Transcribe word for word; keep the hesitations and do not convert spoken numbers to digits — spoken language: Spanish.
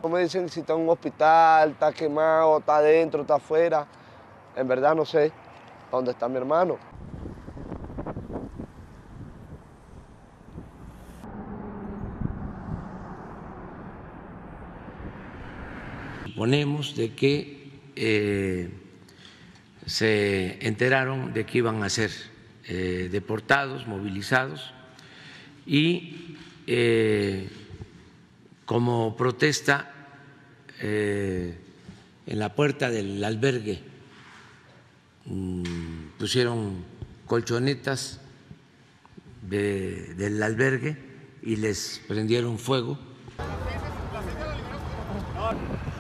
No me dicen si está en un hospital, está quemado, está adentro, está afuera. En verdad no sé dónde está mi hermano. Suponemos de que eh, se enteraron de que iban a ser eh, deportados, movilizados, y eh, como protesta eh, en la puerta del albergue mmm, pusieron colchonetas de, del albergue y les prendieron fuego.